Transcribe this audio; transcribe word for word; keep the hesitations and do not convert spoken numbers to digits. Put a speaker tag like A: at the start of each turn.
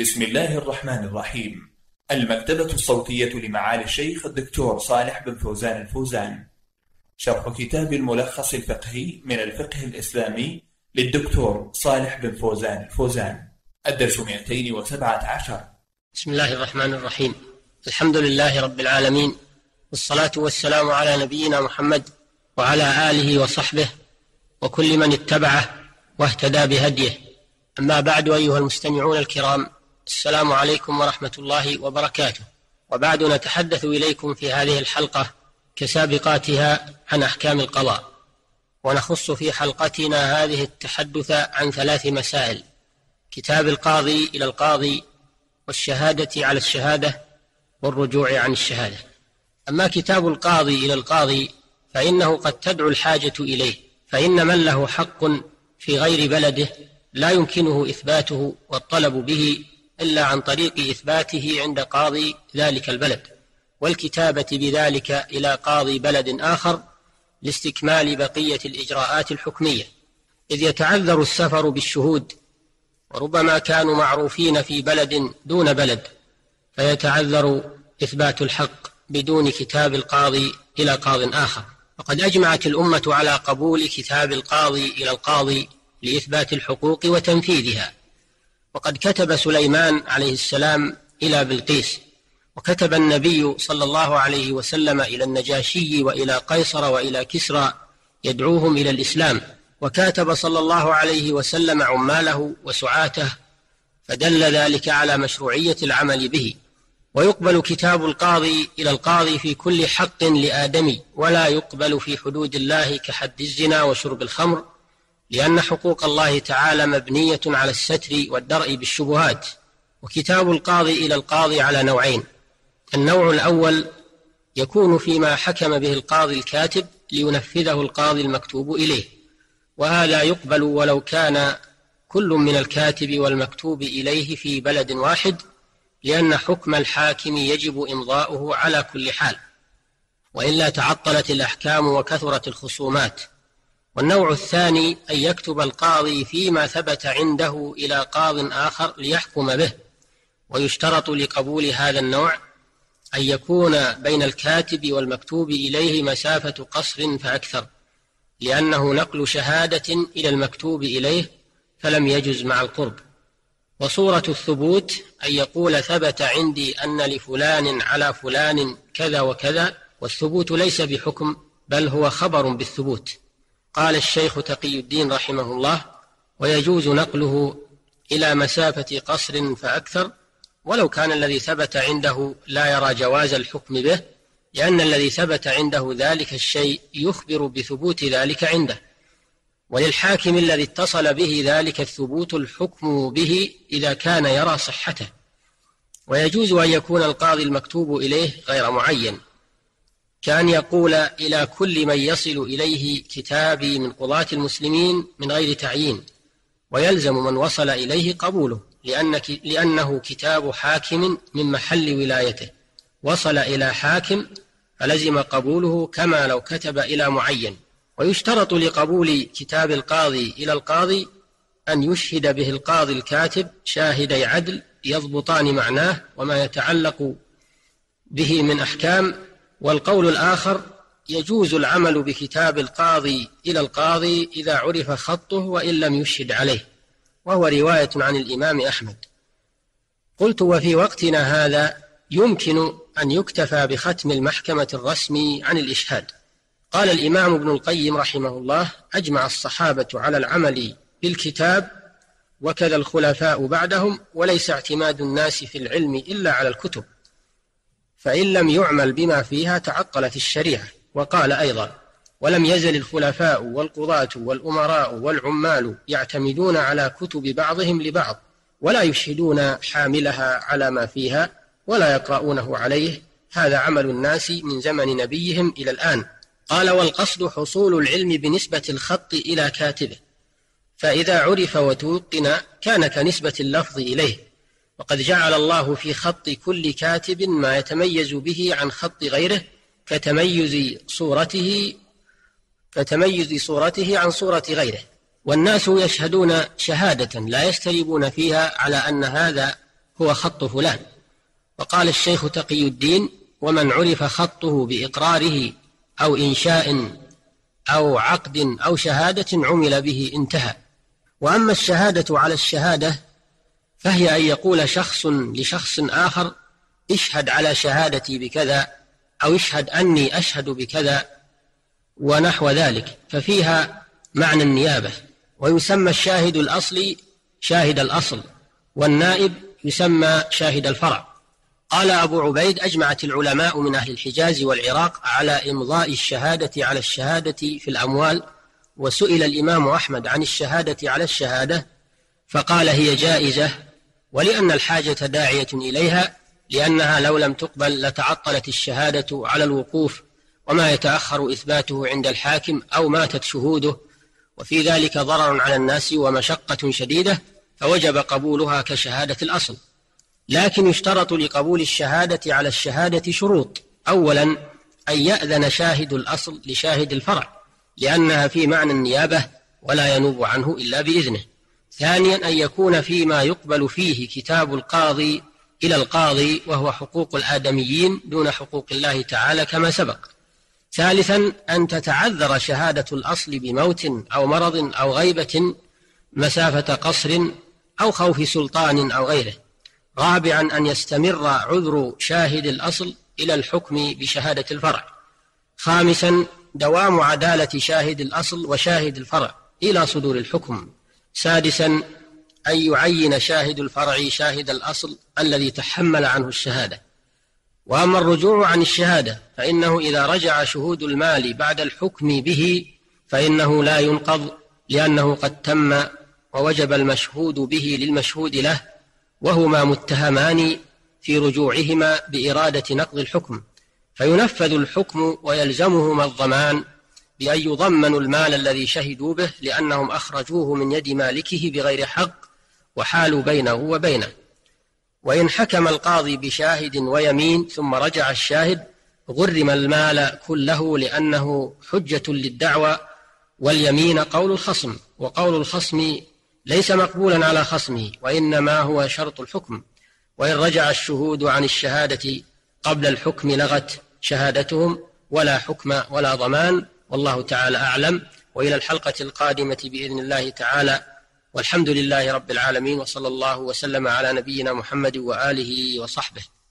A: بسم الله الرحمن الرحيم. المكتبة الصوتية لمعالي الشيخ الدكتور صالح بن فوزان الفوزان. شرح كتاب الملخص الفقهي من الفقه الإسلامي للدكتور صالح بن فوزان الفوزان. الدرس مئتين وسبعة عشر.
B: بسم الله الرحمن الرحيم. الحمد لله رب العالمين، والصلاة والسلام على نبينا محمد وعلى آله وصحبه وكل من اتبعه واهتدى بهديه. أما بعد، أيها المستمعون الكرام، السلام عليكم ورحمة الله وبركاته. وبعد نتحدث إليكم في هذه الحلقة كسابقاتها عن أحكام القضاء، ونخص في حلقتنا هذه التحدث عن ثلاث مسائل: كتاب القاضي إلى القاضي، والشهادة على الشهادة، والرجوع عن الشهادة. أما كتاب القاضي إلى القاضي فإنه قد تدعو الحاجة إليه، فإن من له حق في غير بلده لا يمكنه إثباته والطلب به إلا عن طريق إثباته عند قاضي ذلك البلد، والكتابة بذلك إلى قاضي بلد آخر لاستكمال بقية الإجراءات الحكمية، إذ يتعذر السفر بالشهود، وربما كانوا معروفين في بلد دون بلد، فيتعذر إثبات الحق بدون كتاب القاضي إلى قاض آخر. وقد أجمعت الأمة على قبول كتاب القاضي إلى القاضي لإثبات الحقوق وتنفيذها. وقد كتب سليمان عليه السلام إلى بلقيس، وكتب النبي صلى الله عليه وسلم إلى النجاشي وإلى قيصر وإلى كسرى يدعوهم إلى الإسلام، وكاتب صلى الله عليه وسلم عماله وسعاته، فدل ذلك على مشروعية العمل به. ويقبل كتاب القاضي إلى القاضي في كل حق لآدمي، ولا يقبل في حدود الله كحد الزنا وشرب الخمر، لأن حقوق الله تعالى مبنية على الستر والدرء بالشبهات. وكتاب القاضي إلى القاضي على نوعين: النوع الأول يكون فيما حكم به القاضي الكاتب لينفذه القاضي المكتوب إليه، وهذا يقبل ولو كان كل من الكاتب والمكتوب إليه في بلد واحد، لأن حكم الحاكم يجب إمضاؤه على كل حال، وإلا تعطلت الأحكام وكثرت الخصومات. والنوع الثاني أن يكتب القاضي فيما ثبت عنده إلى قاض آخر ليحكم به، ويشترط لقبول هذا النوع أن يكون بين الكاتب والمكتوب إليه مسافة قصر فأكثر، لأنه نقل شهادة إلى المكتوب إليه فلم يجز مع القرب. وصورة الثبوت أن يقول: ثبت عندي أن لفلان على فلان كذا وكذا، والثبوت ليس بحكم بل هو خبر بالثبوت. قال الشيخ تقي الدين رحمه الله: ويجوز نقله إلى مسافة قصر فأكثر، ولو كان الذي ثبت عنده لا يرى جواز الحكم به، لأن الذي ثبت عنده ذلك الشيء يخبر بثبوت ذلك عنده، وللحاكم الذي اتصل به ذلك الثبوت الحكم به إذا كان يرى صحته. ويجوز أن يكون القاضي المكتوب إليه غير معين، كان يقول: إلى كل من يصل إليه كتابي من قضاة المسلمين من غير تعيين، ويلزم من وصل إليه قبوله، لأنك لأنه كتاب حاكم من محل ولايته، وصل إلى حاكم فلزم قبوله كما لو كتب إلى معين. ويشترط لقبول كتاب القاضي إلى القاضي أن يشهد به القاضي الكاتب شاهدي عدل يضبطان معناه وما يتعلق به من أحكام. والقول الآخر: يجوز العمل بكتاب القاضي إلى القاضي إذا عرف خطه وإن لم يشهد عليه، وهو رواية عن الإمام أحمد. قلت: وفي وقتنا هذا يمكن أن يكتفى بختم المحكمة الرسمي عن الإشهاد. قال الإمام ابن القيم رحمه الله: أجمع الصحابة على العمل بالكتاب، وكذا الخلفاء بعدهم، وليس اعتماد الناس في العلم إلا على الكتب، فإن لم يعمل بما فيها تعطلت الشريعة. وقال أيضا: ولم يزل الخلفاء والقضاة والأمراء والعمال يعتمدون على كتب بعضهم لبعض، ولا يشهدون حاملها على ما فيها ولا يقرؤونه عليه، هذا عمل الناس من زمن نبيهم إلى الآن. قال: والقصد حصول العلم بنسبة الخط إلى كاتبه، فإذا عرف وتوقن كان كنسبة اللفظ إليه. وقد جعل الله في خط كل كاتب ما يتميز به عن خط غيره، كتميز صورته كتميز صورته عن صورة غيره. والناس يشهدون شهادة لا يستريبون فيها على أن هذا هو خط فلان. وقال الشيخ تقي الدين: ومن عرف خطه بإقراره أو إنشاء أو عقد أو شهادة عمل به انتهى. وأما الشهادة على الشهادة فهي أن يقول شخص لشخص آخر: اشهد على شهادتي بكذا، أو اشهد أني أشهد بكذا، ونحو ذلك، ففيها معنى النيابة. ويسمى الشاهد الأصلي شاهد الأصل، والنائب يسمى شاهد الفرع. قال أبو عبيد: أجمعت العلماء من أهل الحجاز والعراق على إمضاء الشهادة على الشهادة في الأموال. وسئل الإمام أحمد عن الشهادة على الشهادة فقال: هي جائزة، ولأن الحاجة داعية إليها، لأنها لو لم تقبل لتعطلت الشهادة على الوقوف، وما يتأخر إثباته عند الحاكم، أو ماتت شهوده، وفي ذلك ضرر على الناس ومشقة شديدة، فوجب قبولها كشهادة الأصل. لكن يشترط لقبول الشهادة على الشهادة شروط: أولا أن يأذن شاهد الأصل لشاهد الفرع، لأنها في معنى النيابة ولا ينوب عنه إلا بإذنه. ثانيا أن يكون فيما يقبل فيه كتاب القاضي إلى القاضي، وهو حقوق الآدميين دون حقوق الله تعالى كما سبق. ثالثا أن تتعذر شهادة الأصل بموت أو مرض أو غيبة مسافة قصر أو خوف سلطان أو غيره. رابعا أن يستمر عذر شاهد الأصل إلى الحكم بشهادة الفرع. خامسا دوام عدالة شاهد الأصل وشاهد الفرع إلى صدور الحكم. سادسا أن يعين شاهد الفرع شاهد الأصل الذي تحمل عنه الشهادة. وأما الرجوع عن الشهادة فإنه إذا رجع شهود المال بعد الحكم به فإنه لا ينقض، لأنه قد تم ووجب المشهود به للمشهود له، وهما متهمان في رجوعهما بإرادة نقض الحكم، فينفذ الحكم ويلزمهما الضمان بأن يضمنوا المال الذي شهدوا به، لأنهم أخرجوه من يد مالكه بغير حق وحالوا بينه وبينه. وإن حكم القاضي بشاهد ويمين ثم رجع الشاهد غرم المال كله، لأنه حجة للدعوى، واليمين قول الخصم، وقول الخصم ليس مقبولا على خصمه، وإنما هو شرط الحكم. وإن رجع الشهود عن الشهادة قبل الحكم لغت شهادتهم، ولا حكم ولا ضمان، والله تعالى أعلم. وإلى الحلقة القادمة بإذن الله تعالى، والحمد لله رب العالمين، وصلى الله وسلم على نبينا محمد وآله وصحبه.